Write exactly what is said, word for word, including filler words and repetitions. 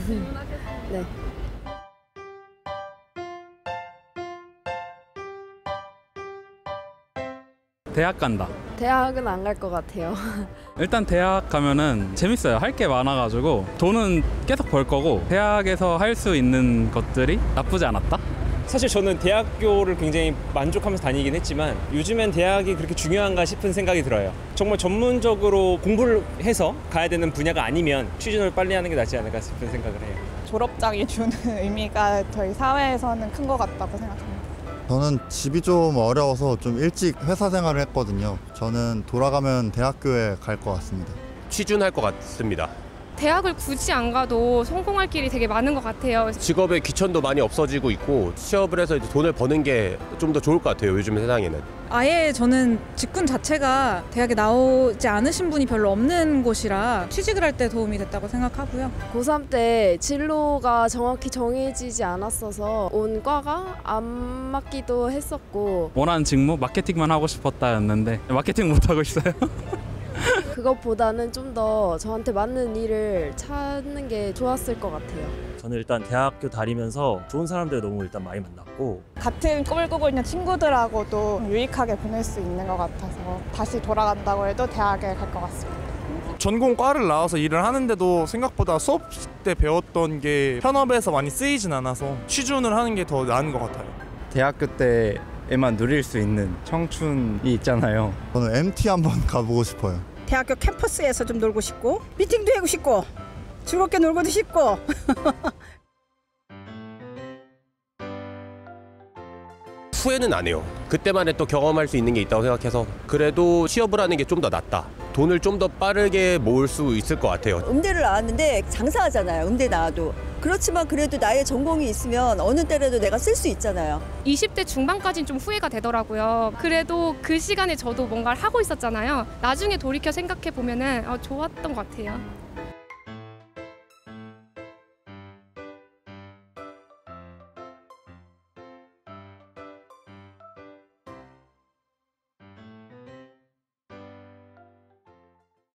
네. 대학 간다. 대학은 안 갈 것 같아요. 일단 대학 가면은 재밌어요. 할 게 많아가지고 돈은 계속 벌 거고 대학에서 할 수 있는 것들이 나쁘지 않았다? 사실 저는 대학교를 굉장히 만족하면서 다니긴 했지만 요즘엔 대학이 그렇게 중요한가 싶은 생각이 들어요. 정말 전문적으로 공부를 해서 가야 되는 분야가 아니면 취준을 빨리 하는 게 낫지 않을까 싶은 생각을 해요. 졸업장이 주는 의미가 저희 사회에서는 큰 것 같다고 생각합니다. 저는 집이 좀 어려워서 좀 일찍 회사 생활을 했거든요. 저는 돌아가면 대학교에 갈 것 같습니다. 취준할 것 같습니다. 대학을 굳이 안 가도 성공할 길이 되게 많은 것 같아요. 직업의 귀천도 많이 없어지고 있고 취업을 해서 이제 돈을 버는 게 좀 더 좋을 것 같아요. 요즘 세상에는. 아예 저는 직군 자체가 대학에 나오지 않으신 분이 별로 없는 곳이라 취직을 할 때 도움이 됐다고 생각하고요. 고삼 때 진로가 정확히 정해지지 않았어서 온 과가 안 맞기도 했었고 원하는 직무 마케팅만 하고 싶었다였는데 마케팅 못하고 있어요. 그것보다는 좀 더 저한테 맞는 일을 찾는 게 좋았을 것 같아요. 저는 일단 대학교 다니면서 좋은 사람들 너무 일단 많이 만났고 같은 꿈을 꾸고 있는 친구들하고도 유익하게 보낼 수 있는 것 같아서 다시 돌아간다고 해도 대학에 갈 것 같습니다. 전공과를 나와서 일을 하는데도 생각보다 수업 때 배웠던 게 현업에서 많이 쓰이진 않아서 취준을 하는 게 더 나은 것 같아요. 대학교 때에만 누릴 수 있는 청춘이 있잖아요. 저는 엠티 한번 가보고 싶어요. 대학교 캠퍼스에서 좀 놀고 싶고 미팅도 하고 싶고 즐겁게 놀고도 싶고 후회는 안 해요. 그때만에 또 경험할 수 있는 게 있다고 생각해서 그래도 취업을 하는 게 좀 더 낫다. 돈을 좀 더 빠르게 모을 수 있을 것 같아요. 음대를 나왔는데 장사하잖아요. 음대 나와도. 그렇지만 그래도 나의 전공이 있으면 어느 때라도 내가 쓸 수 있잖아요. 이십 대 중반까지는 좀 후회가 되더라고요. 그래도 그 시간에 저도 뭔가를 하고 있었잖아요. 나중에 돌이켜 생각해 보면은 어, 좋았던 것 같아요.